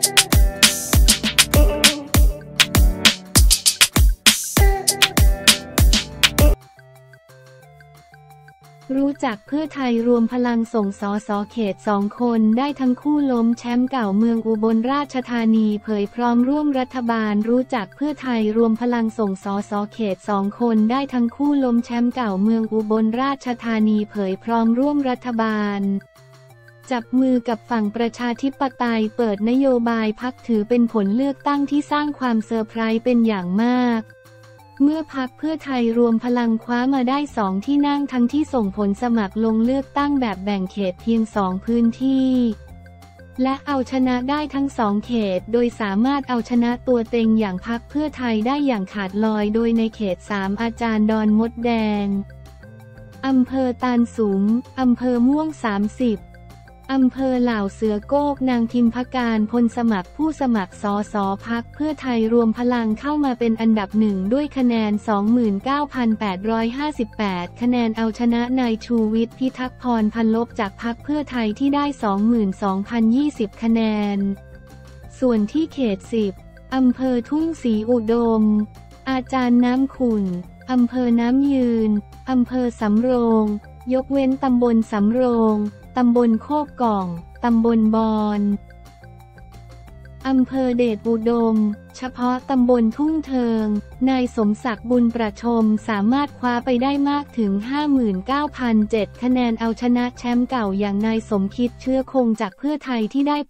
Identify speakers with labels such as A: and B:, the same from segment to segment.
A: รู้จักเพื่อไทยรวมพลังส่งสสเขต2 คนได้ทั้งคู่ล้มแชมป์เก่าเมืองอุบลราชธานีเผยพร้อมร่วมรัฐบาลรู้จักเพื่อไทยรวมพลังส่งสสเขต2 คนได้ทั้งคู่ล้มแชมป์เก่าเมืองอุบลราชธานีเผยพร้อมร่วมรัฐบาลจับมือกับฝั่งประชาธิปไตยเปิดนโยบายพรรคถือเป็นผลเลือกตั้งที่สร้างความเซอร์ไพรส์เป็นอย่างมากเมื่อพรรคเพื่อไทยรวมพลังคว้ามาได้2 ที่นั่งทั้งที่ส่งผลสมัครลงเลือกตั้งแบบแบ่งเขตเพียง2 พื้นที่และเอาชนะได้ทั้ง2 เขตโดยสามารถเอาชนะตัวเต็งอย่างพรรคเพื่อไทยได้อย่างขาดลอยโดยในเขต3อาจารย์ดอนมดแดงอำเภอตาลสูงอำเภอม่วง30อำเภอเหล่าเสือโก้กนางพิมพการพลสมัครผู้สมัครสสพรรคเพื่อไทยรวมพลังเข้ามาเป็นอันดับ1ด้วยคะแนน 29,858 คะแนนเอาชนะนายชูวิทย์พิทักษ์พรพันลบจากพรรคเพื่อไทยที่ได้ 22,020 คะแนนส่วนที่เขต10อำเภอทุ่งศรีอุดมอาจารย์น้ำขุ่นอำเภอน้ำยืนอำเภอสำโรงยกเว้นตำบลสำโรงตำบลโคกก่องตำบลบอนอำเภอเดชอุดมเฉพาะตำบลทุ่งเทิงนายสมศักดิ์บุญประชมสามารถคว้าไปได้มากถึง 59,007 คะแนนเอาชนะแชมป์เก่าอย่างนายสมคิดเชื้อคงจากเพื่อไทยที่ได้ไป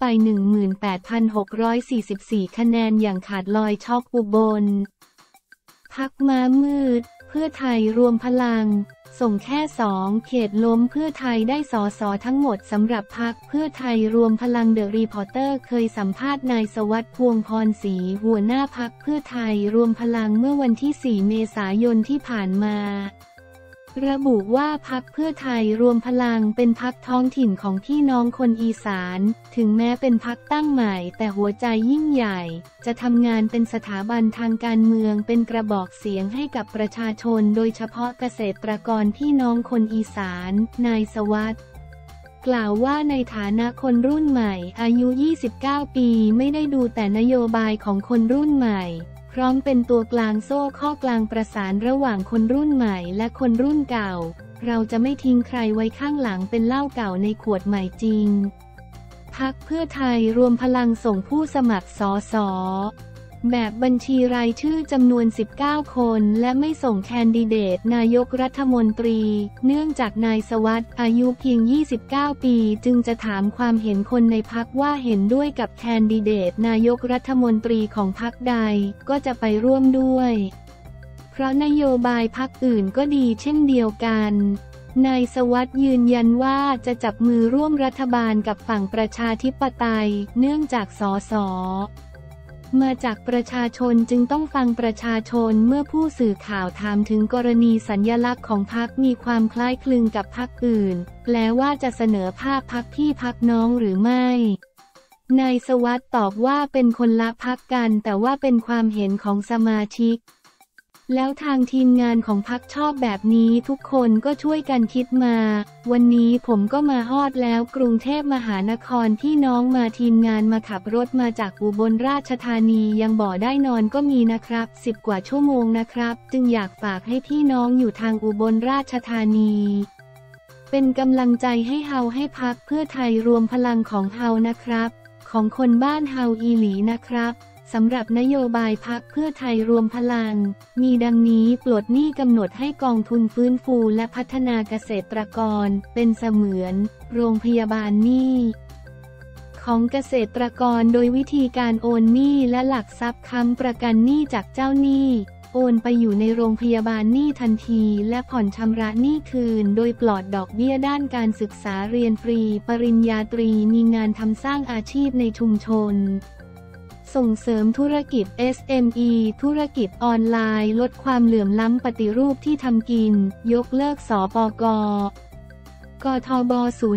A: 18,644 คะแนนอย่างขาดลอยช็อกอุบลพรรคม้ามืดเพื่อไทยรวมพลังส่งแค่2 เขตล้มเพื่อไทยได้สสทั้งหมดสำหรับพรรคเพื่อไทยรวมพลังเดอะรีพอร์เตอร์เคยสัมภาษณ์นายสวัสดิ์พวงพรศรีหัวหน้าพรรคเพื่อไทยรวมพลังเมื่อวันที่ 4 เมษายนที่ผ่านมาระบุว่าพรรคเพื่อไทยรวมพลังเป็นพรรคท้องถิ่นของพี่น้องคนอีสานถึงแม้เป็นพรรคตั้งใหม่แต่หัวใจยิ่งใหญ่จะทำงานเป็นสถาบันทางการเมืองเป็นกระบอกเสียงให้กับประชาชนโดยเฉพาะเกษตรกรพี่น้องคนอีสานนายสวัสดิ์กล่าวว่าในฐานะคนรุ่นใหม่อายุ 29 ปีไม่ได้ดูแต่นโยบายของคนรุ่นใหม่พร้อมเป็นตัวกลางโซ่ข้อกลางประสานระหว่างคนรุ่นใหม่และคนรุ่นเก่าเราจะไม่ทิ้งใครไว้ข้างหลังเป็นเหล้าเก่าในขวดใหม่จริงพรรคเพื่อไทยรวมพลังส่งผู้สมัครสสแบบบัญชีรายชื่อจำนวน19 คนและไม่ส่งแคนดิเดตนายกรัฐมนตรีเนื่องจากนายสวัสดิ์อายุเพียง29 ปีจึงจะถามความเห็นคนในพรรคว่าเห็นด้วยกับแคนดิเดตนายกรัฐมนตรีของพรรคใดก็จะไปร่วมด้วยเพราะนโยบายพรรคอื่นก็ดีเช่นเดียวกันนายสวัสดิ์ยืนยันว่าจะจับมือร่วมรัฐบาลกับฝั่งประชาธิปไตยเนื่องจากสสมาจากประชาชนจึงต้องฟังประชาชนเมื่อผู้สื่อข่าวถามถึงกรณีสัญลักษณ์ของพรรคมีความคล้ายคลึงกับพรรคอื่นแปลว่าจะเสนอภาพพรรคพี่พรรคน้องหรือไม่นายสวัสดิ์ตอบว่าเป็นคนละพรรคกันแต่ว่าเป็นความเห็นของสมาชิกแล้วทางทีมงานของพรรคชอบแบบนี้ทุกคนก็ช่วยกันคิดมาวันนี้ผมก็มาฮอดแล้วกรุงเทพมหานครพี่น้องมาทีมงานมาขับรถมาจากอุบลราชธานียังบ่ได้นอนก็มีนะครับ10 กว่าชั่วโมงนะครับจึงอยากฝากให้พี่น้องอยู่ทางอุบลราชธานีเป็นกำลังใจให้เฮาให้พรรคเพื่อไทยรวมพลังของเฮานะครับของคนบ้านเฮาอีหลีนะครับสำหรับนโยบายพรรคเพื่อไทยรวมพลังมีดังนี้ปลดหนี้กำหนดให้กองทุนฟื้นฟูและพัฒนาเกษตรกรเป็นเสมือนโรงพยาบาลหนี้ของเกษตรกรโดยวิธีการโอนหนี้และหลักทรัพย์ค้ำประกันหนี้จากเจ้าหนี้โอนไปอยู่ในโรงพยาบาลหนี้ทันทีและผ่อนชำระหนี้คืนโดยปลอดดอกเบี้ยด้านการศึกษาเรียนฟรีปริญญาตรีมีงานทำสร้างอาชีพในชุมชนส่งเสริมธุรกิจ SME ธุรกิจออนไลน์ลดความเหลื่อมล้ำปฏิรูปที่ทำกินยกเลิกสปก.กทบ.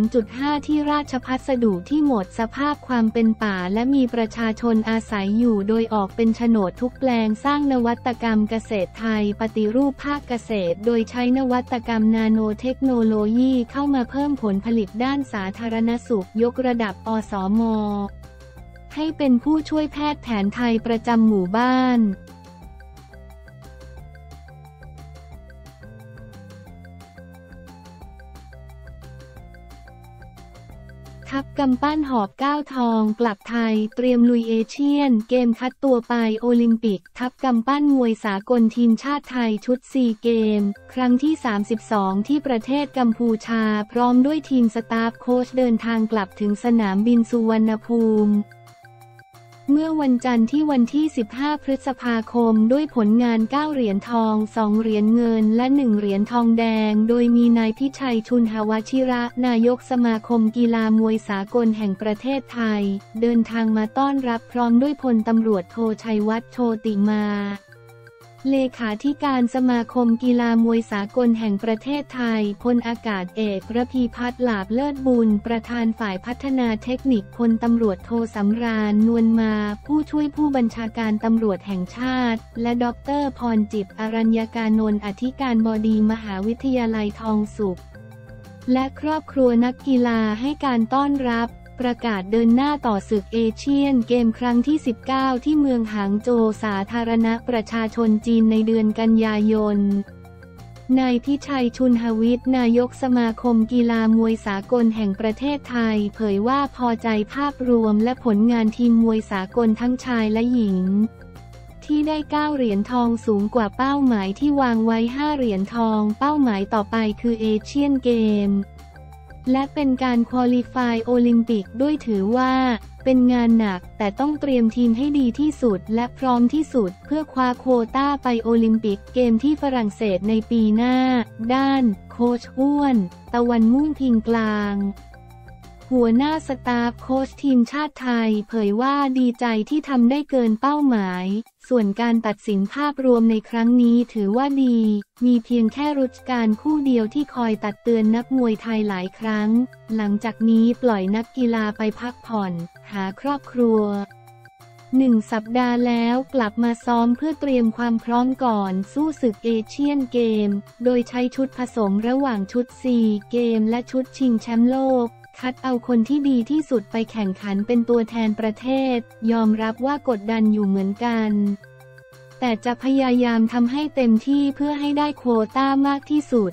A: 0.5 ที่ราชพัสดุที่หมดสภาพความเป็นป่าและมีประชาชนอาศัยอยู่โดยออกเป็นโฉนดทุกแปลงสร้างนวัตกรรมเกษตรไทยปฏิรูปภาคเกษตรโดยใช้นวัตกรรมนาโนเทคโนโลยีเข้ามาเพิ่มผลผลิตด้านสาธารณสุขยกระดับอสม. ให้เป็นผู้ช่วยแพทย์แผนไทยประจำหมู่บ้านทัพกำปั้นหอบ9 ทองกลับไทยเตรียมลุยเอเชียนเกมคัดตัวไปโอลิมปิกทัพกำปั้นมวยสากลทีมชาติไทยชุดซีเกมครั้งที่32ที่ประเทศกัมพูชาพร้อมด้วยทีมสตาฟโค้ชเดินทางกลับถึงสนามบินสุวรรณภูมิเมื่อวันจันทร์ที่วันที่15พฤษภาคมด้วยผลงาน9เหรียญทอง2เหรียญเงินและ1เหรียญทองแดงโดยมีนายพิชัยชุนหวชิระนายกสมาคมกีฬามวยสากลแห่งประเทศไทยเดินทางมาต้อนรับพร้อมด้วยพลตำรวจโทชัยวัฒน์โชติมาเลขาธิการสมาคมกีฬามวยสากลแห่งประเทศไทยพลอากาศเอกระพีพัฒน์หลาบเลิศบุญประธานฝ่ายพัฒนาเทคนิคพลตำรวจโทสำราญนวลมาผู้ช่วยผู้บัญชาการตำรวจแห่งชาติและดร.พรจิตรอรัญญากานนท์อธิการบดีมหาวิทยาลัยทองสุขและครอบครัวนักกีฬาให้การต้อนรับประกาศเดินหน้าต่อศึกเอเชียนเกมครั้งที่19ที่เมืองหางโจวสาธารณประชาชนจีนในเดือนกันยายนนายพิชัยชุนหวิทย์นายกสมาคมกีฬามวยสากลแห่งประเทศไทยเผยว่าพอใจภาพรวมและผลงานทีมมวยสากลทั้งชายและหญิงที่ได้9เหรียญทองสูงกว่าเป้าหมายที่วางไว้5เหรียญทองเป้าหมายต่อไปคือเอเชียนเกมและเป็นการควอลิฟายโอลิมปิกด้วยถือว่าเป็นงานหนักแต่ต้องเตรียมทีมให้ดีที่สุดและพร้อมที่สุดเพื่อคว้าโควต้าไปโอลิมปิกเกมที่ฝรั่งเศสในปีหน้าด้านโค้ชอ้วนตะวันมุ่งพิงกลางหัวหน้าสตาฟโค้ชทีมชาติไทยเผยว่าดีใจที่ทำได้เกินเป้าหมายส่วนการตัดสินภาพรวมในครั้งนี้ถือว่าดีมีเพียงแค่รุชการคู่เดียวที่คอยตักเตือนนักมวยไทยหลายครั้งหลังจากนี้ปล่อยนักกีฬาไปพักผ่อนหาครอบครัว1 สัปดาห์แล้วกลับมาซ้อมเพื่อเตรียมความพร้อมก่อนสู้ศึกเอเชียนเกมโดยใช้ชุดผสมระหว่างชุดซีเกมและชุดชิงแชมป์โลกคัดเอาคนที่ดีที่สุดไปแข่งขันเป็นตัวแทนประเทศยอมรับว่ากดดันอยู่เหมือนกันแต่จะพยายามทำให้เต็มที่เพื่อให้ได้โควต้ามากที่สุด